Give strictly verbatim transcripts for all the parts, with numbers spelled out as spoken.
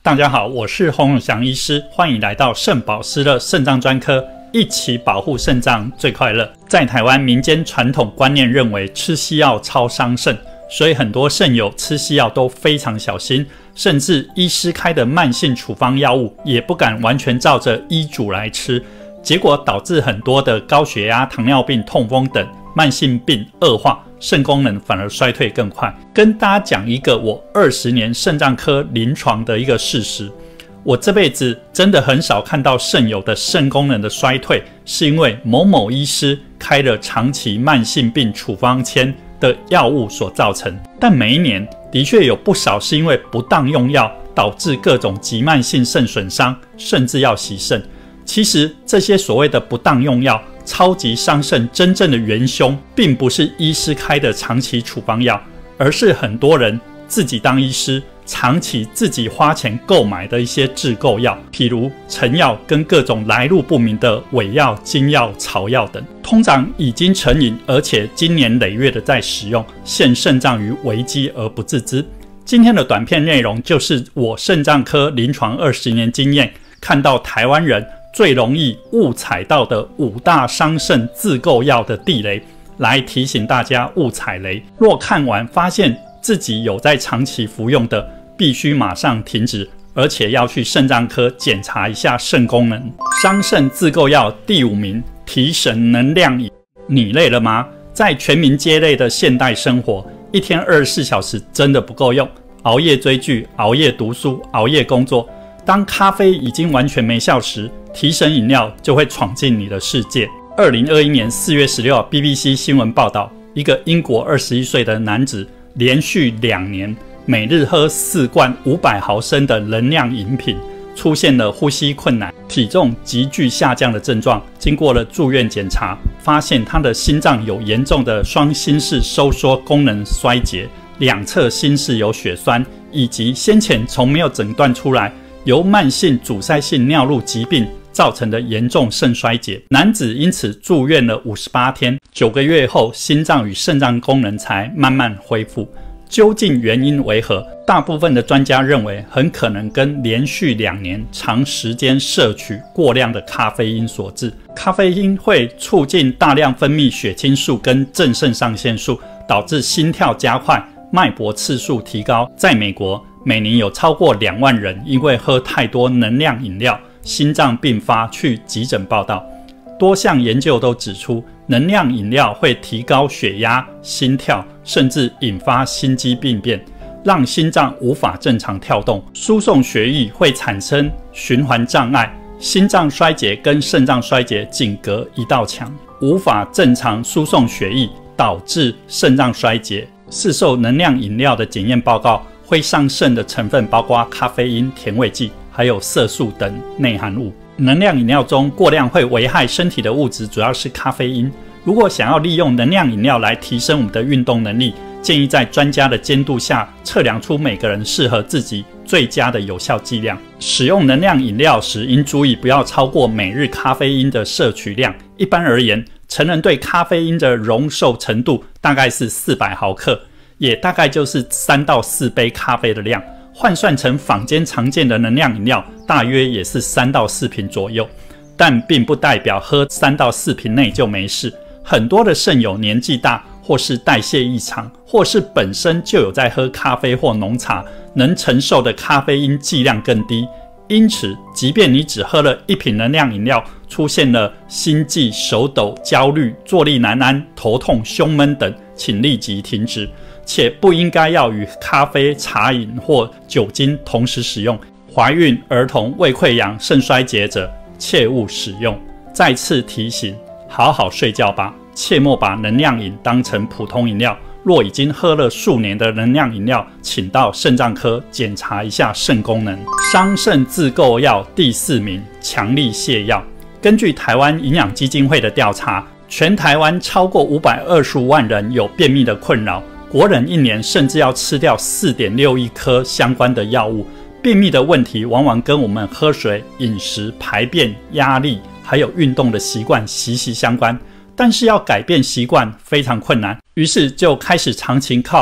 大家好，我是洪永祥医师，欢迎来到肾宝思乐肾脏专科，一起保护肾脏最快乐。在台湾民间传统观念认为吃西药超伤肾，所以很多肾友吃西药都非常小心，甚至医师开的慢性处方药物也不敢完全照着医嘱来吃，结果导致很多的高血压、糖尿病、痛风等慢性病恶化，肾功能反而衰退更快。跟大家讲一个我二十年肾脏科临床的一个事实，我这辈子真的很少看到肾友的肾功能的衰退是因为某某医师开了长期慢性病处方签的药物所造成，但每一年的确有不少是因为不当用药导致各种急慢性肾损伤，甚至要洗肾。其实这些所谓的不当用药超级伤肾真正的元凶并不是医师开的长期处方药，而是很多人自己当医师长期自己花钱购买的一些制购药，譬如成药跟各种来路不明的伪药、精药、草药等，通常已经成瘾，而且经年累月的在使用，陷肾脏于危机而不自知。今天的短片内容就是我肾脏科临床二十年经验看到台湾人最容易误踩到的五大伤肾自购药的地雷，来提醒大家勿踩雷。若看完发现自己有在长期服用的，必须马上停止，而且要去肾脏科检查一下肾功能。伤肾自购药第五名，提神能量饮。你累了吗？在全民皆累的现代生活，一天二十四小时真的不够用，熬夜追剧、熬夜读书、熬夜工作。当咖啡已经完全没效时，提神饮料就会闯进你的世界。二零二一年四月十六号 B B C 新闻报道，一个英国二十一岁的男子连续两年每日喝四罐五百毫升的能量饮品，出现了呼吸困难、体重急剧下降的症状。经过了住院检查，发现他的心脏有严重的双心室收缩功能衰竭，两侧心室有血栓，以及先前从没有诊断出来由慢性阻塞性尿路疾病造成的严重肾衰竭。男子因此住院了五十八天，九个月后心脏与肾脏功能才慢慢恢复。究竟原因为何？大部分的专家认为很可能跟连续两年长时间摄取过量的咖啡因所致。咖啡因会促进大量分泌血清素跟正肾上腺素，导致心跳加快、脉搏次数提高。在美国，每年有超过两万人因为喝太多能量饮料，心脏病发去急诊报到。多项研究都指出，能量饮料会提高血压、心跳，甚至引发心肌病变，让心脏无法正常跳动，输送血液会产生循环障碍，心脏衰竭跟肾脏衰竭仅隔一道墙，无法正常输送血液，导致肾脏衰竭。市售能量饮料的检验报告会伤肾的成分包括咖啡因、甜味剂，还有色素等内含物。能量饮料中过量会危害身体的物质主要是咖啡因。如果想要利用能量饮料来提升我们的运动能力，建议在专家的监督下测量出每个人适合自己最佳的有效剂量。使用能量饮料时应注意不要超过每日咖啡因的摄取量。一般而言，成人对咖啡因的容受程度大概是四百毫克，也大概就是三到四杯咖啡的量。换算成坊间常见的能量饮料，大约也是三到四瓶左右，但并不代表喝三到四瓶内就没事。很多的肾友年纪大，或是代谢异常，或是本身就有在喝咖啡或浓茶，能承受的咖啡因剂量更低。因此，即便你只喝了一瓶能量饮料，出现了心悸、手抖、焦虑、坐立难安、头痛、胸闷等，请立即停止，且不应该要与咖啡、茶饮或酒精同时使用。怀孕、儿童、胃溃疡、肾衰竭者切勿使用。再次提醒，好好睡觉吧，切莫把能量饮当成普通饮料。若已经喝了数年的能量饮料，请到肾脏科检查一下肾功能。伤肾自购药第四名，强力泻药。根据台湾营养基金会的调查，全台湾超过五百二十五万人有便秘的困扰，国人一年甚至要吃掉 四点六亿颗相关的药物。便秘的问题往往跟我们喝水、饮食、排便、压力还有运动的习惯息息相关，但是要改变习惯非常困难，于是就开始长期靠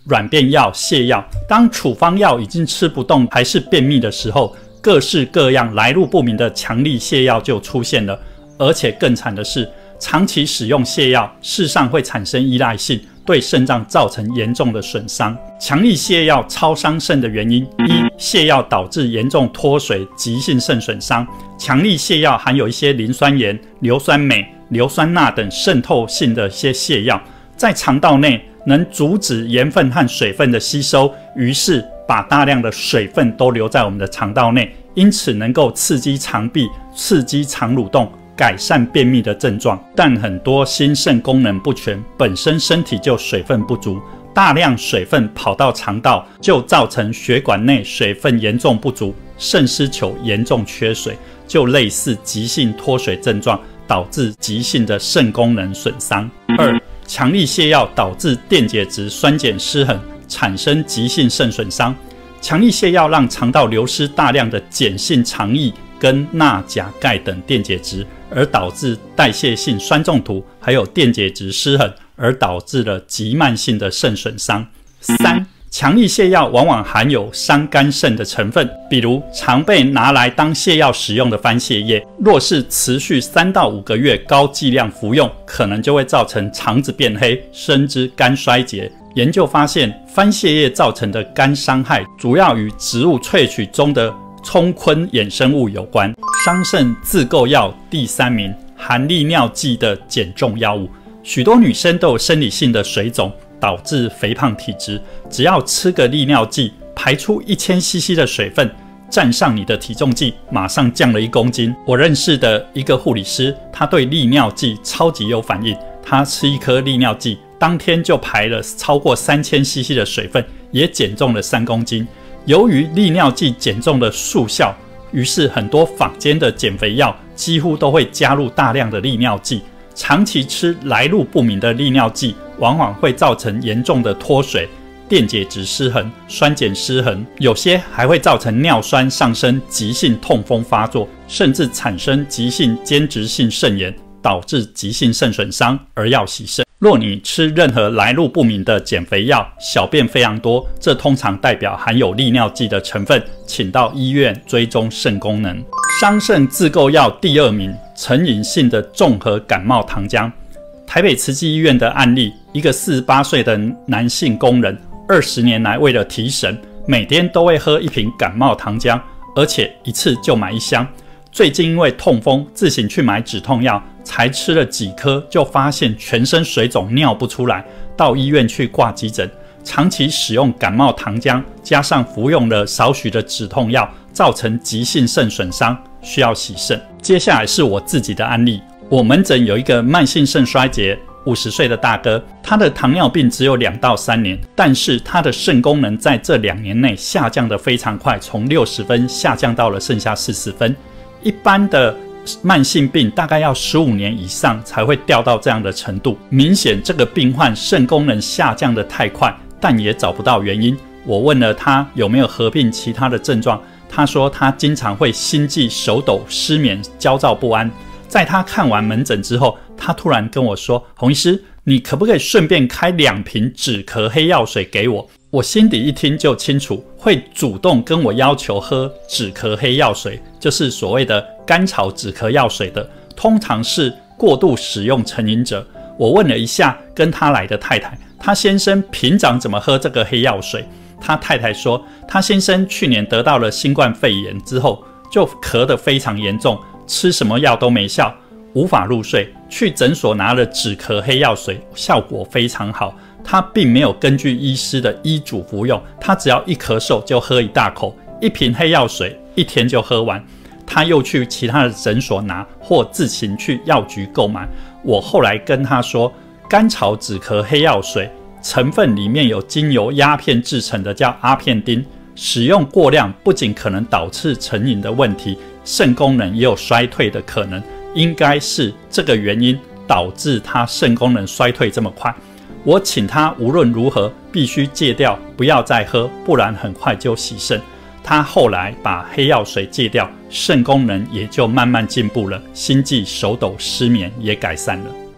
软便药、泻药。当处方药已经吃不动，还是便秘的时候，各式各样来路不明的强力泻药就出现了。而且更惨的是，长期使用泻药，事实上会产生依赖性，对肾脏造成严重的损伤。强力泻药超伤肾的原因：一、泻药导致严重脱水、急性肾损伤。强力泻药含有一些磷酸盐、硫酸镁、硫酸钠等渗透性的一些泻药，在肠道内能阻止盐分和水分的吸收，于是把大量的水分都留在我们的肠道内，因此能够刺激肠壁、刺激肠蠕动，改善便秘的症状。但很多心肾功能不全，本身身体就水分不足，大量水分跑到肠道，就造成血管内水分严重不足，肾丝球严重缺水，就类似急性脱水症状，导致急性的肾功能损伤。二、强力泻药导致电解质酸碱失衡，产生急性肾损伤。强力泻药让肠道流失大量的碱性肠液跟钠、钾、钙等电解质，而导致代谢性酸中毒，还有电解质失衡，而导致了急慢性的肾损伤。三、强力泻药往往含有伤肝肾的成分，比如常被拿来当泻药使用的番泻叶，若是持续三到五个月高剂量服用，可能就会造成肠子变黑，甚至肝衰竭。研究发现，番泻叶造成的肝伤害主要与植物萃取中的冲醌衍生物有关。伤肾自购药第三名，含利尿剂的减重药物。许多女生都有生理性的水肿，导致肥胖体质，只要吃个利尿剂，排出一千 C C 的水分，站上你的体重计，马上降了一公斤。我认识的一个护理师，他对利尿剂超级有反应，他吃一颗利尿剂，当天就排了超过三千 C C 的水分，也减重了三公斤。由于利尿剂减重的速效，于是很多坊间的减肥药几乎都会加入大量的利尿剂。长期吃来路不明的利尿剂，往往会造成严重的脱水、电解质失衡、酸碱失衡，有些还会造成尿酸上升、急性痛风发作，甚至产生急性间质性肾炎，导致急性肾损伤而要洗肾。若你吃任何来路不明的减肥药，小便非常多，这通常代表含有利尿剂的成分，请到医院追踪肾功能。伤肾自购药第二名，成瘾性的综合感冒糖浆。台北慈济医院的案例，一个四十八岁的男性工人，二十年来为了提神，每天都会喝一瓶感冒糖浆，而且一次就买一箱。最近因为痛风，自行去买止痛药，才吃了几颗，就发现全身水肿，尿不出来，到医院去挂急诊。长期使用感冒糖浆，加上服用了少许的止痛药，造成急性肾损伤，需要洗肾。接下来是我自己的案例，我门诊有一个慢性肾衰竭五十岁的大哥，他的糖尿病只有两到三年，但是他的肾功能在这两年内下降得非常快，从六十分下降到了剩下四十分。一般的慢性病大概要十五年以上才会掉到这样的程度，明显这个病患肾功能下降得太快，但也找不到原因。我问了他有没有合并其他的症状，他说他经常会心悸、手抖、失眠、焦躁不安。在他看完门诊之后，他突然跟我说，洪医师，你可不可以顺便开两瓶止咳黑药水给我？我心底一听就清楚，会主动跟我要求喝止咳黑药水，就是所谓的甘草止咳药水的，通常是过度使用成瘾者。我问了一下跟他来的太太，他先生平常怎么喝这个黑药水？他太太说，他先生去年得到了新冠肺炎之后，就咳得非常严重，吃什么药都没效，无法入睡，去诊所拿了止咳黑药水，效果非常好。他并没有根据医师的医嘱服用，他只要一咳嗽就喝一大口，一瓶黑药水一天就喝完。他又去其他的诊所拿，或自行去药局购买。我后来跟他说，甘草止咳黑药水成分里面有经由鸦片制成的叫阿片丁，使用过量不仅可能导致成瘾的问题，肾功能也有衰退的可能，应该是这个原因导致他肾功能衰退这么快。我请他无论如何必须戒掉，不要再喝，不然很快就洗肾。他后来把黑药水戒掉，肾功能也就慢慢进步了，心悸、手抖、失眠也改善了。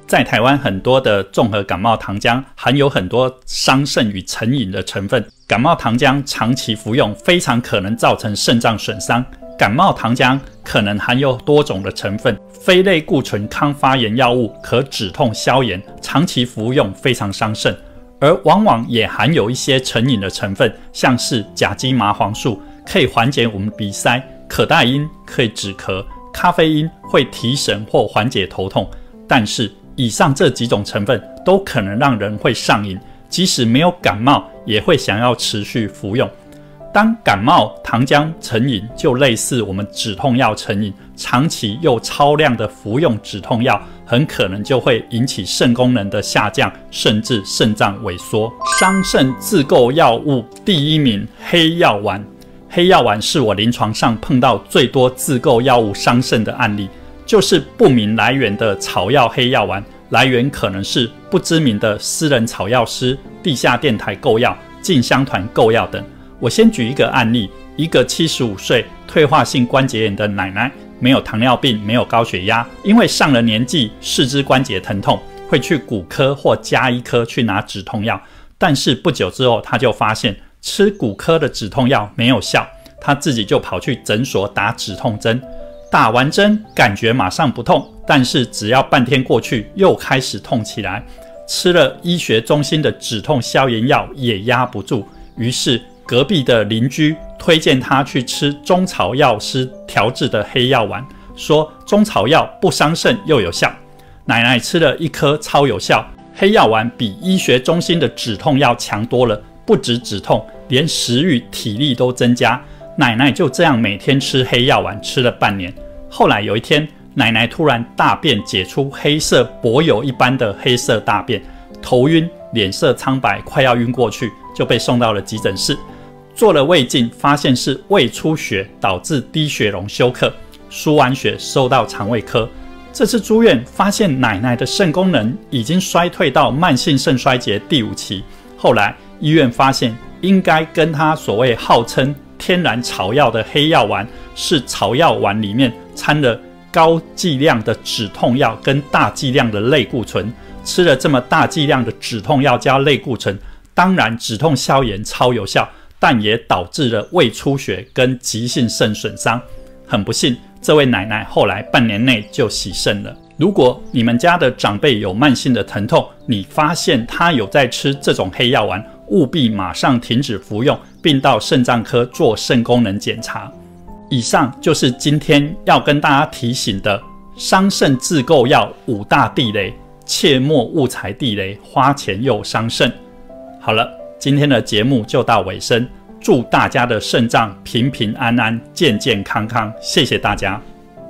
在台湾很多的综合感冒糖浆含有很多伤肾与成瘾的成分，感冒糖浆长期服用非常可能造成肾脏损伤。感冒糖浆可能含有多种的成分，非类固醇抗发炎药物可止痛消炎，长期服用非常伤肾。而往往也含有一些成瘾的成分，像是甲基麻黄素可以缓解我们鼻塞，可待因可以止咳，咖啡因会提神或缓解头痛。但是以上这几种成分都可能让人会上瘾，即使没有感冒也会想要持续服用。当感冒糖浆成瘾，就类似我们止痛药成瘾，长期又超量的服用止痛药，很可能就会引起肾功能的下降，甚至肾脏萎缩。伤肾自购药物第一名，黑药丸。黑药丸是我临床上碰到最多自购药物伤肾的案例，就是不明来源的草药黑药丸，来源可能是不知名的私人草药师、地下电台购药、进香团购药等。我先举一个案例，一个七十五岁退化性关节炎的奶奶，没有糖尿病，没有高血压，因为上了年纪，四肢关节疼痛，会去骨科或家医科去拿止痛药。但是不久之后，她就发现吃骨科的止痛药没有效，她自己就跑去诊所打止痛针。打完针感觉马上不痛，但是只要半天过去，又开始痛起来。吃了医学中心的止痛消炎药也压不住，于是隔壁的邻居推荐他去吃中草药师调制的黑药丸，说中草药不伤肾又有效。奶奶吃了一颗超有效，黑药丸比医学中心的止痛药强多了，不止止痛，连食欲体力都增加。奶奶就这样每天吃黑药丸，吃了半年。后来有一天，奶奶突然大便解出黑色柏油一般的黑色大便，头晕，脸色苍白，快要晕过去，就被送到了急诊室。做了胃镜，发现是胃出血导致低血容休克，输完血收到肠胃科。这次住院发现奶奶的肾功能已经衰退到慢性肾衰竭第五期，后来医院发现应该跟她所谓号称天然草药的黑药丸是草药丸里面掺了高剂量的止痛药跟大剂量的类固醇，吃了这么大剂量的止痛药加类固醇，当然止痛消炎超有效，但也导致了胃出血跟急性肾损伤。很不幸，这位奶奶后来半年内就洗肾了。如果你们家的长辈有慢性的疼痛，你发现他有在吃这种黑药丸，务必马上停止服用，并到肾脏科做肾功能检查。以上就是今天要跟大家提醒的伤肾自购药五大地雷，切莫误踩地雷，花钱又伤肾。好了，今天的节目就到尾声，祝大家的肾脏平平安安、健健康康，谢谢大家。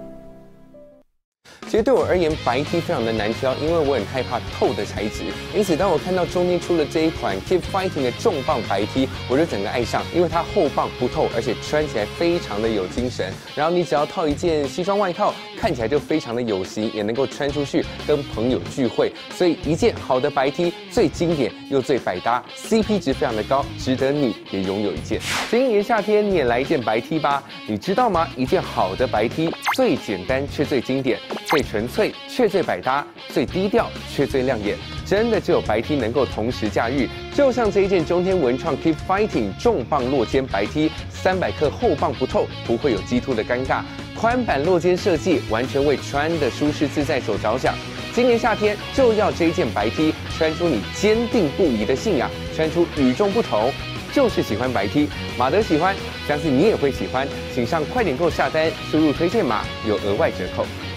其实对我而言，白 T 非常的难挑，因为我很害怕透的材质。因此，当我看到中间出了这一款 Keep Fighting 的重磅白 T， 我就整个爱上，因为它厚棒不透，而且穿起来非常的有精神。然后你只要套一件西装外套，看起来就非常的有型，也能够穿出去跟朋友聚会。所以一件好的白 T 最经典又最百搭 ，C P 值非常的高，值得你也拥有一件。今年夏天你也来一件白 T 吧，你知道吗？一件好的白 T 最简单却最经典。最纯粹却最百搭，最低调却最亮眼，真的只有白 T 能够同时驾驭。就像这一件中天文创 Keep Fighting 重磅落肩白 T， 三百克厚棒不透，不会有激突的尴尬。宽版落肩设计，完全为穿的舒适自在所着想。今年夏天就要这一件白 T， 穿出你坚定不移的信仰，穿出与众不同。就是喜欢白 T， 马德喜欢，相信你也会喜欢。请上快点购下单，输入推荐码有额外折扣。